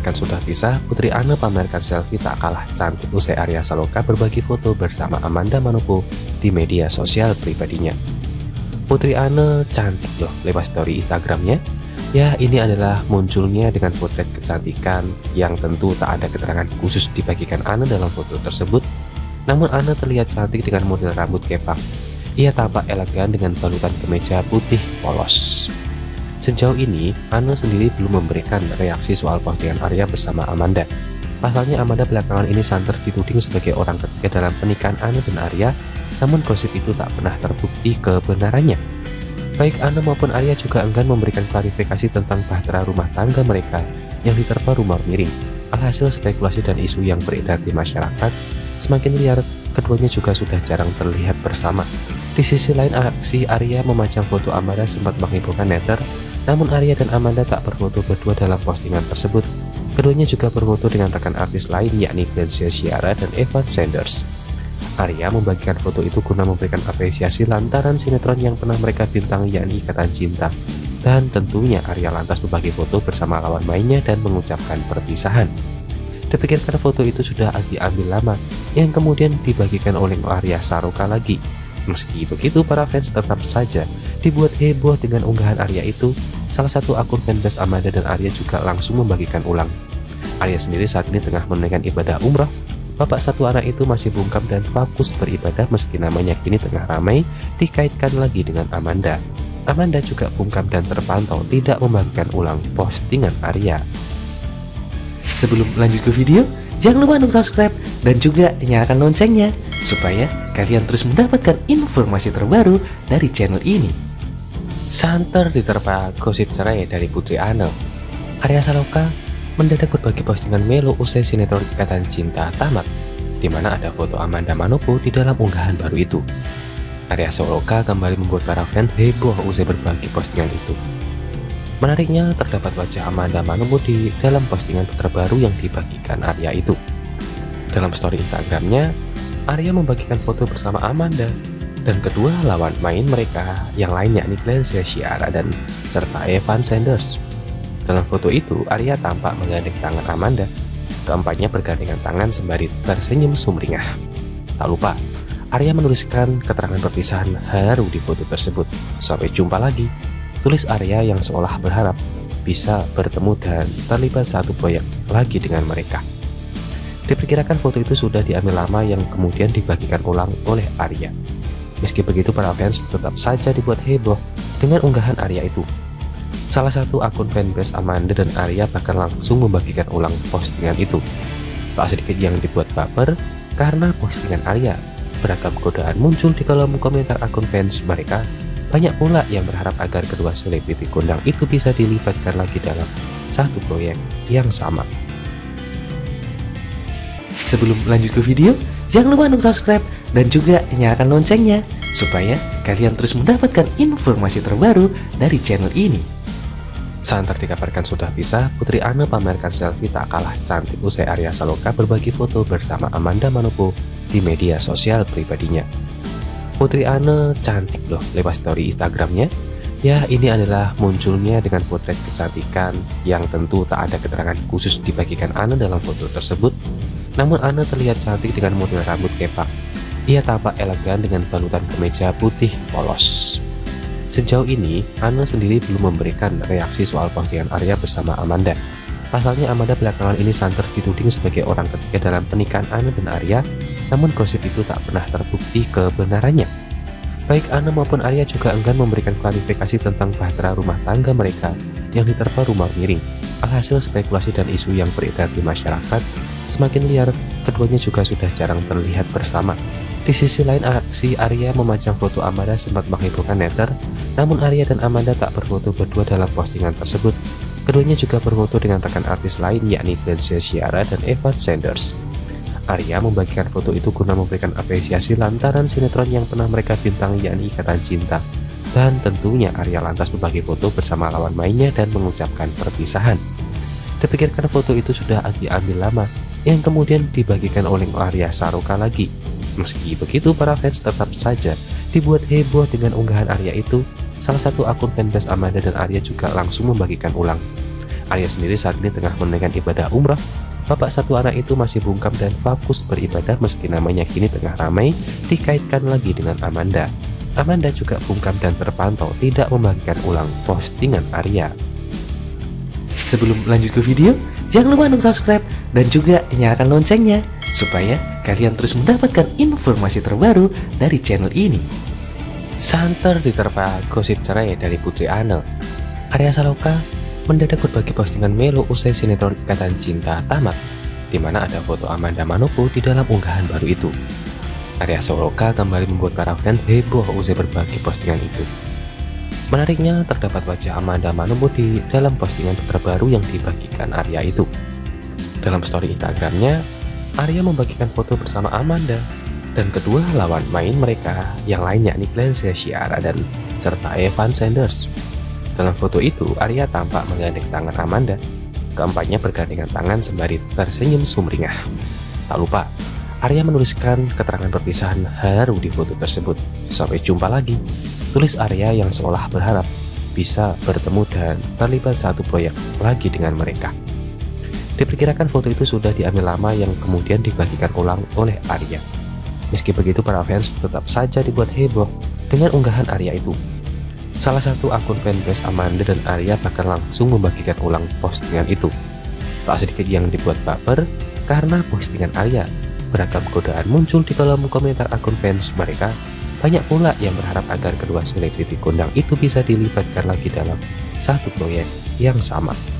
dikabarkan sudah pisah, Putri Anne pamerkan selfie tak kalah cantik usai Arya Saloka berbagi foto bersama Amanda Manopo di media sosial pribadinya. Putri Anne cantik loh lewat story Instagramnya. Ya, ini adalah munculnya dengan potret kecantikan yang tentu tak ada keterangan khusus dibagikan Anne dalam foto tersebut. Namun Anne terlihat cantik dengan model rambut kepang. Ia tampak elegan dengan balutan kemeja putih polos. Sejauh ini, Anne sendiri belum memberikan reaksi soal postingan Arya bersama Amanda. Pasalnya Amanda belakangan ini santer dituding sebagai orang ketiga dalam pernikahan Anne dan Arya, namun gosip itu tak pernah terbukti kebenarannya. Baik Anne maupun Arya juga enggan memberikan klarifikasi tentang bahtera rumah tangga mereka yang diterpa rumor miring. Alhasil spekulasi dan isu yang beredar di masyarakat semakin liar, keduanya juga sudah jarang terlihat bersama. Di sisi lain, aksi Arya memajang foto Amanda sempat menghebohkan netizen. Namun Arya dan Amanda tak berfoto berdua dalam postingan tersebut. Keduanya juga berfoto dengan rekan artis lain yakni Glensia Ciara dan Evan Sanders. Arya membagikan foto itu guna memberikan apresiasi lantaran sinetron yang pernah mereka bintangi yakni Ikatan Cinta. Dan tentunya Arya lantas berbagi foto bersama lawan mainnya dan mengucapkan perpisahan. Dipikirkan foto itu sudah diambil lama, yang kemudian dibagikan oleh Arya Saloka lagi. Meski begitu, para fans tetap saja dibuat heboh dengan unggahan Arya itu. Salah satu akun fanbase Amanda dan Arya juga langsung membagikan ulang. Arya sendiri saat ini tengah menunaikan ibadah umrah. Bapak satu anak itu masih bungkam dan fokus beribadah meski namanya kini tengah ramai dikaitkan lagi dengan Amanda. Amanda juga bungkam dan terpantau tidak membagikan ulang postingan Arya. Sebelum lanjut ke video, jangan lupa untuk subscribe dan juga nyalakan loncengnya supaya kalian terus mendapatkan informasi terbaru dari channel ini. Santer diterpa gosip cerai dari Putri Anne. Arya Saloka mendadak berbagi postingan Melo usai sinetron Ikatan Cinta tamat, di mana ada foto Amanda Manopo di dalam unggahan baru itu. Arya Saloka kembali membuat para fans heboh usai berbagi postingan itu. Menariknya, terdapat wajah Amanda Manopo di dalam postingan terbaru yang dibagikan Arya itu. Dalam story Instagramnya, Arya membagikan foto bersama Amanda dan kedua lawan main mereka yang lain yakni Glensia Ciara dan serta Evan Sanders. Dalam foto itu, Arya tampak menggandeng tangan Amanda. Keempatnya bergandengan tangan sembari tersenyum sumringah. Tak lupa, Arya menuliskan keterangan perpisahan haru di foto tersebut. Sampai jumpa lagi, tulis Arya yang seolah berharap bisa bertemu dan terlibat satu proyek lagi dengan mereka. Diperkirakan foto itu sudah diambil lama yang kemudian dibagikan ulang oleh Arya. Meski begitu, para fans tetap saja dibuat heboh dengan unggahan Arya itu. Salah satu akun fanbase Amanda dan Arya bahkan langsung membagikan ulang postingan itu. Tak sedikit yang dibuat baper karena postingan Arya. Beragam godaan muncul di kolom komentar akun fans mereka. Banyak pula yang berharap agar kedua selebriti kondang itu bisa dilibatkan lagi dalam satu proyek yang sama. Sebelum lanjut ke video, jangan lupa untuk subscribe dan juga nyalakan loncengnya supaya kalian terus mendapatkan informasi terbaru dari channel ini. Santer dikabarkan sudah pisah, Putri Anne pamerkan selfie tak kalah cantik usai Arya Saloka berbagi foto bersama Amanda Manopo di media sosial pribadinya. Putri Anne cantik loh lewat story Instagramnya. Ya, ini adalah munculnya dengan potret kecantikan yang tentu tak ada keterangan khusus dibagikan Anne dalam foto tersebut. Namun Anne terlihat cantik dengan model rambut kepang. Ia tampak elegan dengan balutan kemeja putih polos. Sejauh ini, Anne sendiri belum memberikan reaksi soal postingan Arya bersama Amanda. Pasalnya Amanda belakangan ini santer dituding sebagai orang ketiga dalam pernikahan Anne dan Arya, namun gosip itu tak pernah terbukti kebenarannya. Baik Anne maupun Arya juga enggan memberikan klarifikasi tentang bahtera rumah tangga mereka yang diterpa rumor miring. Alhasil spekulasi dan isu yang beredar di masyarakat semakin liar, keduanya juga sudah jarang terlihat bersama. Di sisi lain, aksi Arya memajang foto Amanda sempat menghebohkan netizen. Namun Arya dan Amanda tak berfoto berdua dalam postingan tersebut. Keduanya juga berfoto dengan rekan artis lain yakni Glensia Ciara dan Evan Sanders. Arya membagikan foto itu guna memberikan apresiasi lantaran sinetron yang pernah mereka bintangi yakni Ikatan Cinta. Dan tentunya Arya lantas berbagi foto bersama lawan mainnya dan mengucapkan perpisahan. Dipikirkan foto itu sudah diambil lama, yang kemudian dibagikan oleh Arya Saloka lagi. Meski begitu, para fans tetap saja dibuat heboh dengan unggahan Arya itu. Salah satu akun fanbase Amanda dan Arya juga langsung membagikan ulang. Arya sendiri saat ini tengah menunaikan ibadah umrah. Bapak satu anak itu masih bungkam dan fokus beribadah meski namanya kini tengah ramai dikaitkan lagi dengan Amanda. Amanda juga bungkam dan terpantau tidak membagikan ulang postingan Arya. Sebelum lanjut ke video, jangan lupa untuk subscribe dan juga nyalakan loncengnya supaya kalian terus mendapatkan informasi terbaru dari channel ini. Santer diterpa gosip cerai dari Putri Ane. Arya Saloka mendadak berbagi postingan Melo usai sinetron Ikatan Cinta tamat, di mana ada foto Amanda Manopo di dalam unggahan baru itu. Arya Saloka kembali membuat para fans heboh usai berbagi postingan itu. Menariknya, terdapat wajah Amanda Manopo di dalam postingan terbaru yang dibagikan Arya itu. Dalam story Instagramnya, Arya membagikan foto bersama Amanda dan kedua lawan main mereka yang lain yakni Glenn Ciara dan serta Evan Sanders. Dalam foto itu, Arya tampak menggandeng tangan Amanda. Keempatnya bergandengan tangan sembari tersenyum sumringah. Tak lupa, Arya menuliskan keterangan perpisahan haru di foto tersebut. Sampai jumpa lagi, tulis Arya yang seolah berharap bisa bertemu dan terlibat satu proyek lagi dengan mereka. Diperkirakan foto itu sudah diambil lama yang kemudian dibagikan ulang oleh Arya. Meski begitu, para fans tetap saja dibuat heboh dengan unggahan Arya itu. Salah satu akun fanbase Amanda dan Arya bahkan langsung membagikan ulang postingan itu. Tak sedikit yang dibuat baper karena postingan Arya. Beragam godaan muncul di kolom komentar akun fans mereka. Banyak pula yang berharap agar kedua selebriti kondang itu bisa dilibatkan lagi dalam satu proyek yang sama.